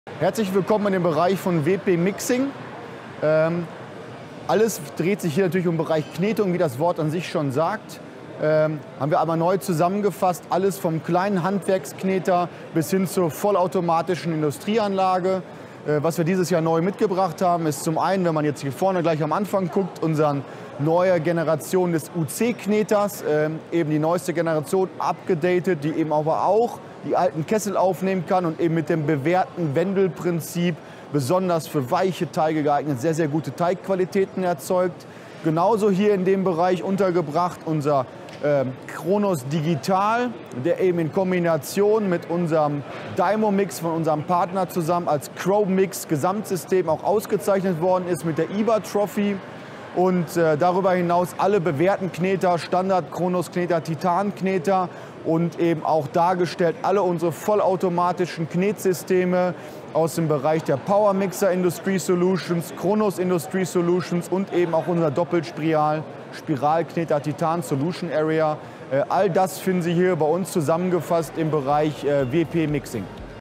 Herzlich willkommen in dem Bereich von WP Mixing. Alles dreht sich hier natürlich um den Bereich Knetung, wie das Wort an sich schon sagt. Haben wir aber neu zusammengefasst, alles vom kleinen Handwerkskneter bis hin zur vollautomatischen Industrieanlage. Was wir dieses Jahr neu mitgebracht haben, ist zum einen, wenn man jetzt hier vorne gleich am Anfang guckt, unsere neue Generation des UC-Kneters, eben die neueste Generation, abgedatet, die eben aber auch die alten Kessel aufnehmen kann und eben mit dem bewährten Wendelprinzip besonders für weiche Teige geeignet, sehr, sehr gute Teigqualitäten erzeugt. Genauso hier in dem Bereich untergebracht unser Kronos Digital, der eben in Kombination mit unserem Dymo-Mix von unserem Partner zusammen als Chrome-Mix Gesamtsystem auch ausgezeichnet worden ist mit der IBA Trophy. Und darüber hinaus alle bewährten Kneter, Standard Kronos Kneter, Titan Kneter und eben auch dargestellt alle unsere vollautomatischen Knetsysteme aus dem Bereich der Power Mixer Industry Solutions, Kronos Industry Solutions und eben auch unser Spiralkneter Titan Solution Area. All das finden Sie hier bei uns zusammengefasst im Bereich WP Mixing.